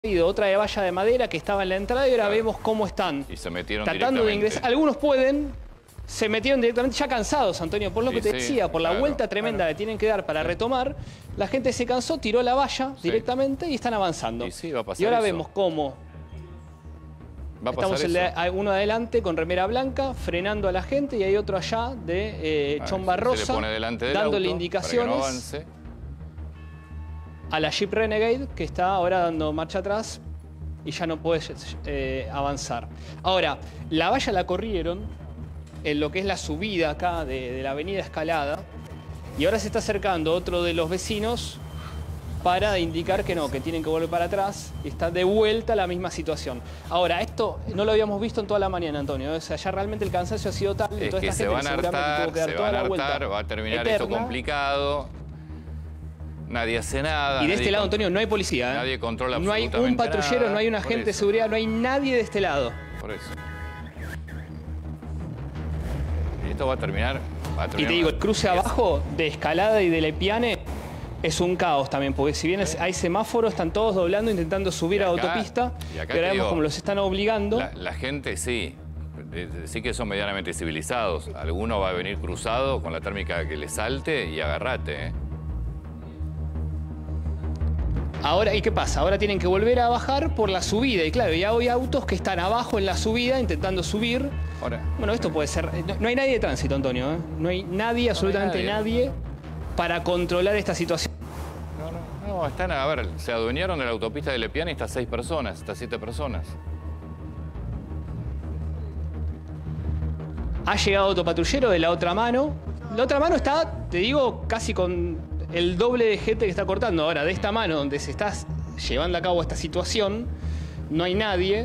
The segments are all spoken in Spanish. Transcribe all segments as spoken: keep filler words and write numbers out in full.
otra de valla de madera que estaba en la entrada y ahora claro. vemos cómo están y se metieron tratando de ingresar. Algunos pueden, se metieron directamente ya cansados, Antonio, por lo sí, que te sí, decía, por claro, la vuelta tremenda claro. que tienen que dar para retomar. La gente se cansó, tiró la valla sí. directamente y están avanzando. Y, sí, va a pasar y ahora eso. vemos cómo va a pasar estamos el de, uno adelante con remera blanca, frenando a la gente, y hay otro allá de eh, Chomba Rosa, se le pone delante del dándole auto indicaciones para que no avance. A la Jeep Renegade, que está ahora dando marcha atrás y ya no puede eh, avanzar. Ahora, la valla la corrieron en lo que es la subida acá de, de la avenida Escalada, y ahora se está acercando otro de los vecinos para indicar que no, que tienen que volver para atrás, y está de vuelta la misma situación. Ahora, esto no lo habíamos visto en toda la mañana, Antonio. O sea, ya realmente el cansancio ha sido tal, es toda que esta se gente van a hartar, se van a hartar, va a terminar eterna. esto complicado. Nadie hace nada. Y de este lado, Antonio, no hay policía. ¿eh? Nadie controla No hay absolutamente un patrullero, nada. no hay un agente de seguridad, no hay nadie de este lado. Por eso. Y esto va a terminar... Va a terminar y te digo, el cruce una... abajo de Escalada y de Lepiane es un caos también, porque si bien hay semáforos, están todos doblando, intentando subir acá, a autopista, pero vemos como los están obligando. La, la gente sí, sí que son medianamente civilizados. Alguno va a venir cruzado con la térmica que le salte y agarrate, ¿eh? Ahora, ¿y qué pasa? Ahora tienen que volver a bajar por la subida. Y claro, ya hay autos que están abajo en la subida intentando subir. Ahora, bueno, esto puede ser... No, no hay nadie de tránsito, Antonio. ¿eh? No hay nadie, no absolutamente hay nadie. nadie, para controlar esta situación. No, no, no, están... A ver, se adueñaron de la autopista de Lepiane y estas seis personas, estas siete personas. Ha llegado otro patrullero de la otra mano. La otra mano está, te digo, casi con... el doble de gente que está cortando. Ahora, de esta mano donde se está llevando a cabo esta situación, no hay nadie.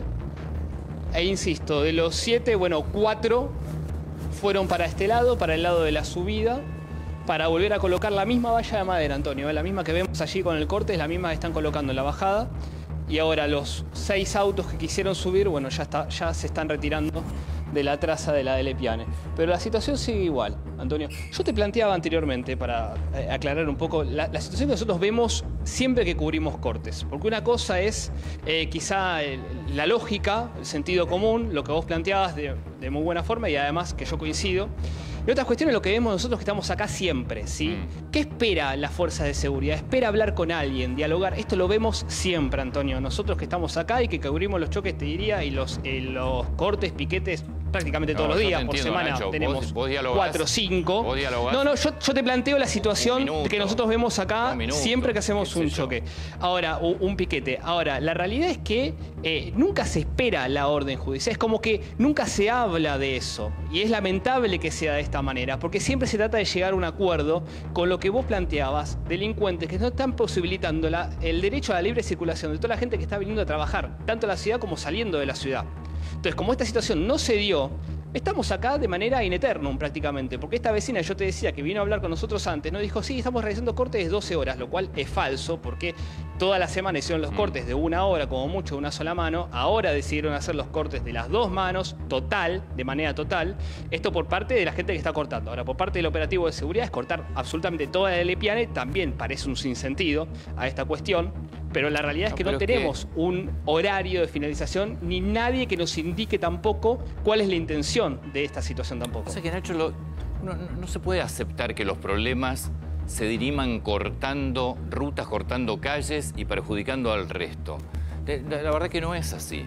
E insisto, de los siete, bueno, cuatro fueron para este lado, para el lado de la subida, para volver a colocar la misma valla de madera, Antonio. La misma que vemos allí con el corte, es la misma que están colocando en la bajada. Y ahora los seis autos que quisieron subir, bueno, ya, está, ya se están retirando de la traza de la de Lepiane. Pero la situación sigue igual, Antonio. Yo te planteaba anteriormente, para eh, aclarar un poco, la, la situación que nosotros vemos siempre que cubrimos cortes. Porque una cosa es eh, quizá el, la lógica, el sentido común, lo que vos planteabas de, de muy buena forma y además que yo coincido. Y otras cuestiones lo que vemos nosotros que estamos acá siempre, ¿sí? Mm. ¿Qué espera la fuerza de seguridad? Espera hablar con alguien, dialogar. Esto lo vemos siempre, Antonio. Nosotros que estamos acá y que cubrimos los choques, te diría, y los, eh, los cortes, piquetes, prácticamente no, todos los días, por semana, Nacho, tenemos vos, vos cuatro o cinco. No, no, yo, yo te planteo la situación minuto, que nosotros vemos acá minuto, siempre que hacemos un choque. Ahora, un, un piquete. Ahora, la realidad es que eh, nunca se espera la orden judicial. Es como que nunca se habla de eso. Y es lamentable que sea de esta manera, porque siempre se trata de llegar a un acuerdo con lo que vos planteabas, delincuentes que no están posibilitando la, el derecho a la libre circulación de toda la gente que está viniendo a trabajar, tanto en la ciudad como saliendo de la ciudad. Entonces, como esta situación no se dio, estamos acá de manera in eternum prácticamente, porque esta vecina, yo te decía, que vino a hablar con nosotros antes, nos dijo, sí, estamos realizando cortes de doce horas, lo cual es falso, porque toda la semana hicieron los cortes de una hora, como mucho, de una sola mano. Ahora decidieron hacer los cortes de las dos manos, total, de manera total. Esto por parte de la gente que está cortando. Ahora, por parte del operativo de seguridad, es cortar absolutamente toda la Lepiane. También parece un sinsentido a esta cuestión. Pero la realidad es que no, no tenemos que... un horario de finalización, ni nadie que nos indique tampoco cuál es la intención de esta situación tampoco. O sea que, Nacho, lo, no, no se puede aceptar que los problemas se diriman cortando rutas, cortando calles y perjudicando al resto. La, la verdad que no es así.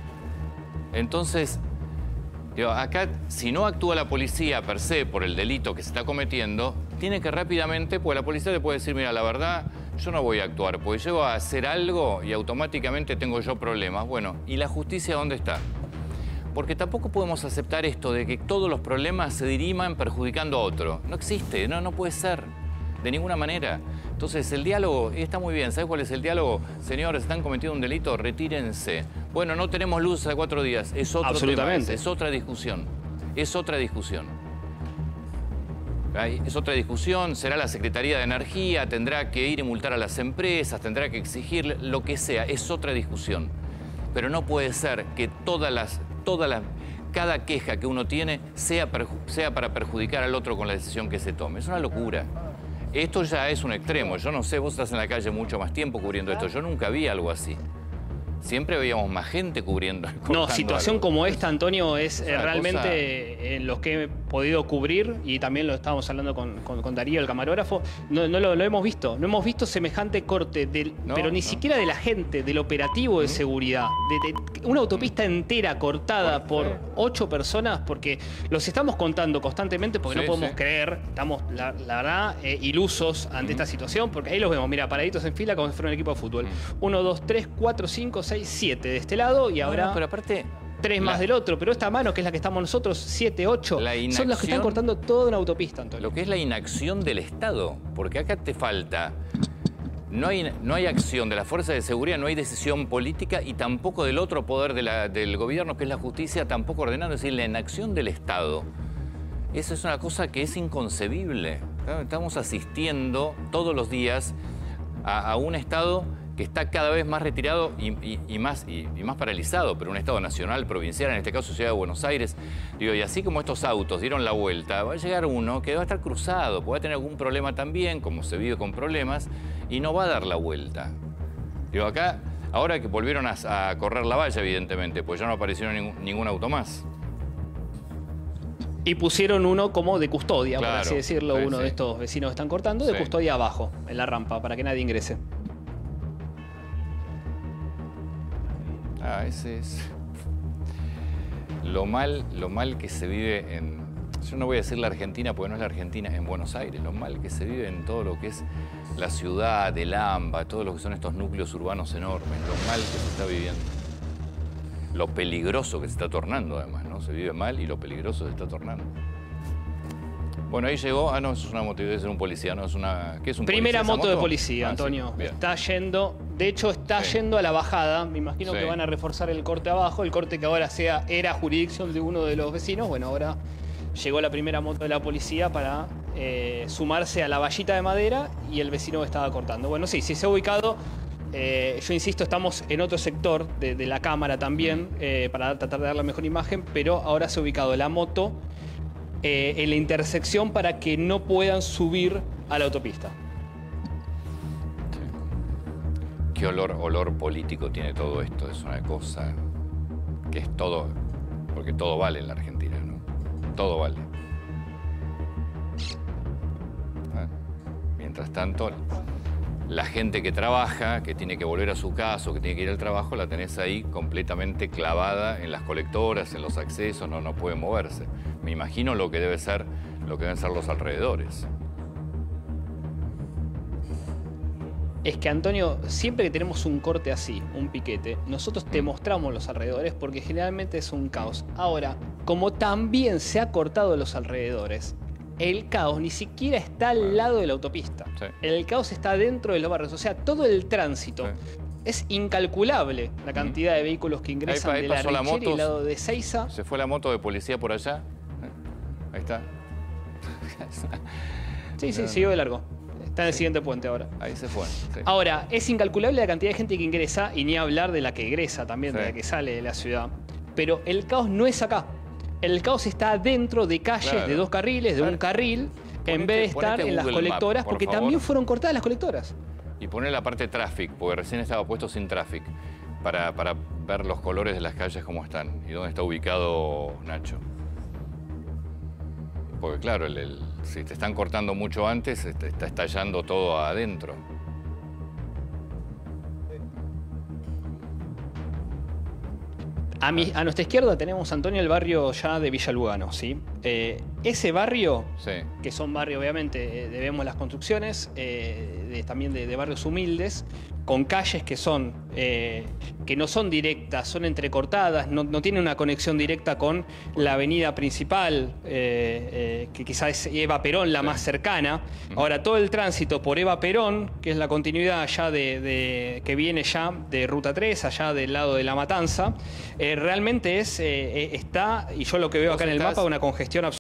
Entonces, digo, acá, si no actúa la policía per se por el delito que se está cometiendo, tiene que rápidamente, pues la policía le puede decir, mira, la verdad, yo no voy a actuar, porque llego a hacer algo y automáticamente tengo yo problemas. Bueno, ¿y la justicia dónde está? Porque tampoco podemos aceptar esto de que todos los problemas se diriman perjudicando a otro. No existe, no, no puede ser, de ninguna manera. Entonces, el diálogo está muy bien. ¿Sabes cuál es el diálogo? Señores, están cometiendo un delito, retírense. Bueno, no tenemos luz hace cuatro días. Es otro Absolutamente. tema, es otra discusión. Es otra discusión. Es otra discusión, será la Secretaría de Energía, tendrá que ir y multar a las empresas, tendrá que exigir lo que sea, es otra discusión. Pero no puede ser que todas las, todas las, cada queja que uno tiene sea, sea para perjudicar al otro con la decisión que se tome. Es una locura. Esto ya es un extremo. Yo no sé, vos estás en la calle mucho más tiempo cubriendo esto. Yo nunca vi algo así. siempre veíamos más gente cubriendo. No, situación algo. como esta, Antonio, es eh, realmente cosa... en los que he podido cubrir, y también lo estábamos hablando con, con, con Darío, el camarógrafo, no, no lo, lo hemos visto. No hemos visto semejante corte, del, no, pero ni no. siquiera de la gente, del operativo de seguridad. De, de, una autopista entera cortada por ocho personas, porque los estamos contando constantemente, porque sí, no podemos sí. creer, estamos, la, la verdad, eh, ilusos ante esta situación, porque ahí los vemos, mira, paraditos en fila como si fuera un equipo de fútbol. Uno, dos, tres, cuatro, cinco, seis, siete de este lado y ahora no, no, pero aparte, tres la, más del otro. Pero esta mano, que es la que estamos nosotros, siete, ocho, son los que están cortando toda una autopista, Antonio. Lo que es la inacción del Estado, porque acá te falta... No hay, no hay acción de las fuerzas de seguridad, no hay decisión política y tampoco del otro poder de la, del gobierno, que es la justicia, tampoco ordenando. Es decir, la inacción del Estado. Eso es una cosa que es inconcebible. Estamos asistiendo todos los días a, a un Estado que está cada vez más retirado y, y, y, más, y, y más paralizado, pero un Estado nacional, provincial, en este caso Ciudad de Buenos Aires. Digo, y así como estos autos dieron la vuelta, va a llegar uno que va a estar cruzado, puede tener algún problema también, como se vive con problemas, y no va a dar la vuelta. Digo, acá, ahora que volvieron a, a correr la valla, evidentemente, pues ya no apareció ningún, ningún auto más. Y pusieron uno como de custodia, Claro, por así decirlo, sí, uno sí. de estos vecinos que están cortando, de Sí. custodia abajo, en la rampa, para que nadie ingrese. Ah, ese es lo mal, lo mal que se vive en... Yo no voy a decir la Argentina porque no es la Argentina, en Buenos Aires. Lo mal que se vive en todo lo que es la ciudad, el AMBA, todo lo que son estos núcleos urbanos enormes. Lo mal que se está viviendo. Lo peligroso que se está tornando, además, ¿no? Se vive mal y lo peligroso se está tornando. Bueno, ahí llegó... Ah, no, eso es una moto, debe ser un policía, ¿no? Es una... ¿Qué es un Primera policía, esa moto de policía, Ah, Antonio. sí, bien. Está yendo, de hecho está Sí. yendo a la bajada. Me imagino Sí. que van a reforzar el corte abajo. El corte que ahora sea era jurisdicción de uno de los vecinos. Bueno, ahora llegó la primera moto de la policía para eh, sumarse a la vallita de madera y el vecino estaba cortando. Bueno, sí, sí se ha ubicado. Eh, yo insisto, estamos en otro sector de, de la cámara también eh, para tratar de dar la mejor imagen, pero ahora se ha ubicado la moto eh, en la intersección para que no puedan subir a la autopista. Qué olor, olor político tiene todo esto. Es una cosa que es todo, porque todo vale en la Argentina, ¿no? Todo vale. ¿Eh? Mientras tanto, la gente que trabaja, que tiene que volver a su casa o que tiene que ir al trabajo, la tenés ahí completamente clavada en las colectoras, en los accesos, no, no puede moverse. Me imagino lo que debe ser, lo que deben ser los alrededores. Es que, Antonio, siempre que tenemos un corte así, un piquete, nosotros te mostramos los alrededores porque generalmente es un caos. Ahora, como también se ha cortado los alrededores, el caos ni siquiera está al lado de la autopista. Sí. El caos está dentro de los barrios. O sea, todo el tránsito. Sí. Es incalculable la cantidad de vehículos que ingresan Ahí- ahí de la pasó la Richeri y moto. el lado de Seiza. Se fue la moto de policía por allá. ¿Eh? Ahí está. Sí, sí, siguió de largo. Está en el siguiente puente ahora. Ahí se fue. Sí. Ahora, es incalculable la cantidad de gente que ingresa, y ni hablar de la que egresa también, Sí. de la que sale de la ciudad. Pero el caos no es acá. El caos está dentro de calles Claro. de dos carriles, de A ver, un carril, en ponete- vez de estar ponete en las Google colectoras, Maps, por porque favor. también fueron cortadas las colectoras. Y poner la parte traffic, porque recién estaba puesto sin traffic, para, para ver los colores de las calles cómo están y dónde está ubicado Nacho. Porque claro, el, el- si te están cortando mucho antes, este, está estallando todo adentro. A, mi- a nuestra izquierda tenemos, Antonio, el barrio ya de Villa Lugano, ¿sí? Eh, ese barrio, Sí. que son barrios, obviamente, eh, debemos las construcciones, eh, de- también de, de barrios humildes, con calles que son eh, que no son directas, son entrecortadas, no, no tienen una conexión directa con la avenida principal, eh, eh, que quizás es Eva Perón, la Sí. más cercana. Ahora, todo el tránsito por Eva Perón, que es la continuidad allá de, de- que viene ya de Ruta tres, allá del lado de La Matanza, eh, realmente es, eh, eh, está, y yo lo que veo Vos acá en el estás- mapa, una congestión absoluta.